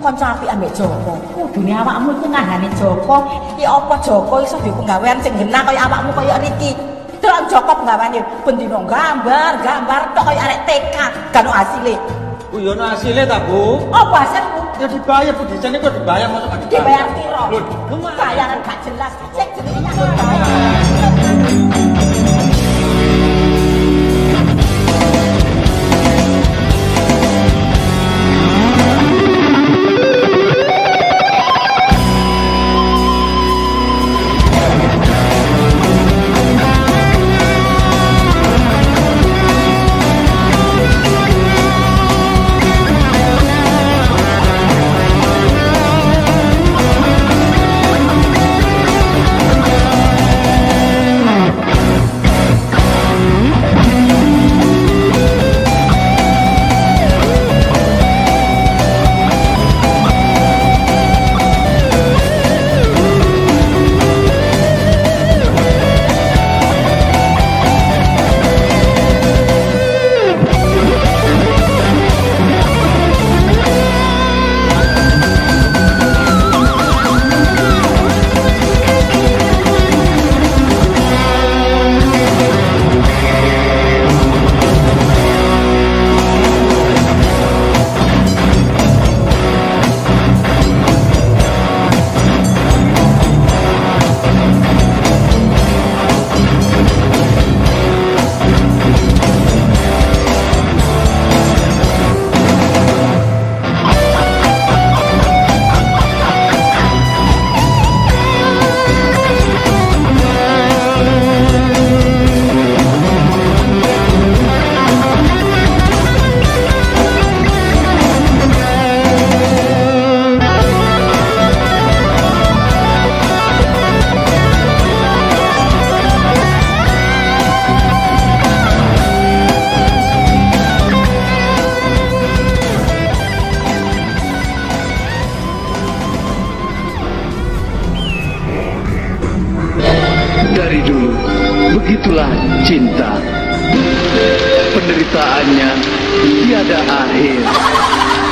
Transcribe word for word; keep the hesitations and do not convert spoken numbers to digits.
kanca apik ambek Joko. Kudune awakmu iku ngandani Joko. Iki apa Joko iso duwe penggawean sing genah kaya awakmu kaya Riki. Delok Joko penggaweane bendino gambar, gambar tok kaya arek T K, gak ono hasile. Oh iya ono hasile ta, Bu? Apa hasilmu? Ya dibayar Bu, disane kok dibayar masuk gak dibayar piro? Lho, bayaran gak jelas. Sing jenenge Dari dulu, begitulah cinta. Penderitaannya tiada akhir.